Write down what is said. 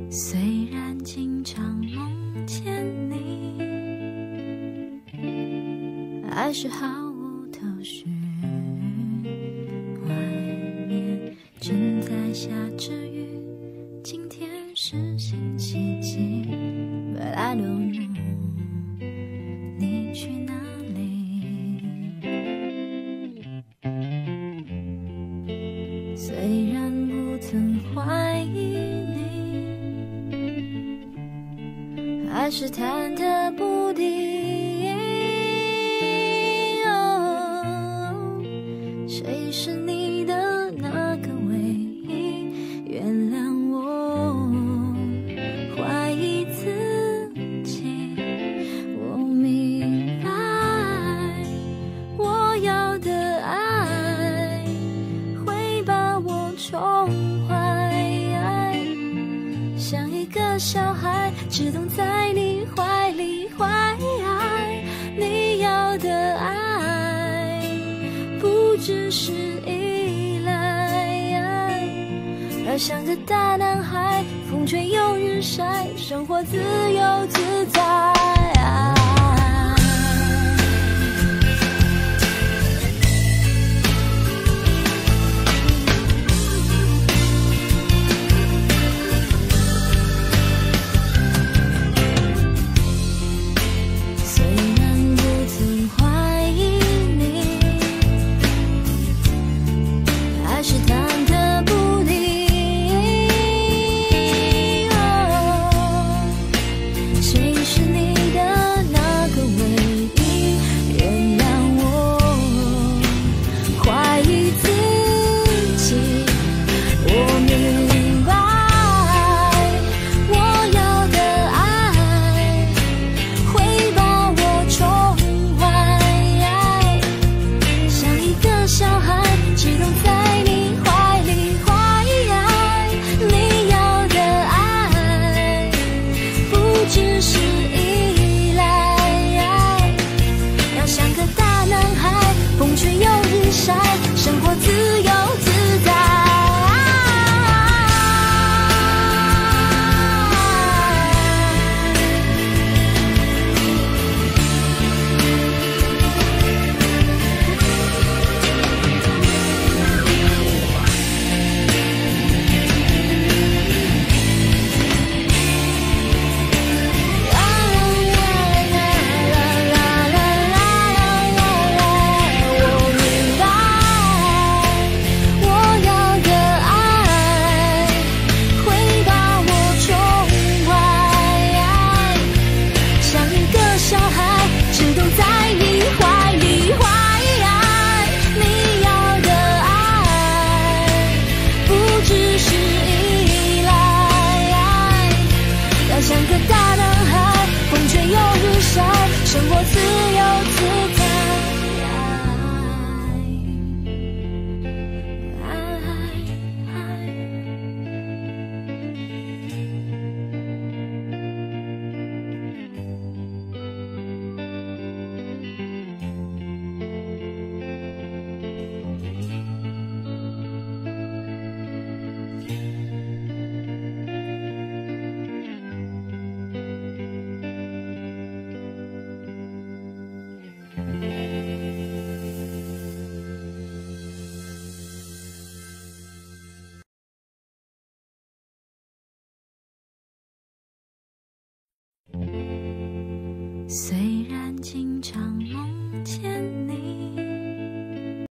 虽然经常梦见你，还是毫无头绪。外面正在下着雨，今天是星期几 But I don't know 你去哪里。虽然不曾怀疑你，还是忐忑不定。谁是你的那个唯一？原谅我怀疑自己。我明白，我要的爱会把我宠坏，像一个小孩，只懂在你怀里怀。你要的爱不只是依赖，而像个大男孩，风吹又日晒，生活自由自在。生活自由自在。生活自由自在。虽然经常梦见你，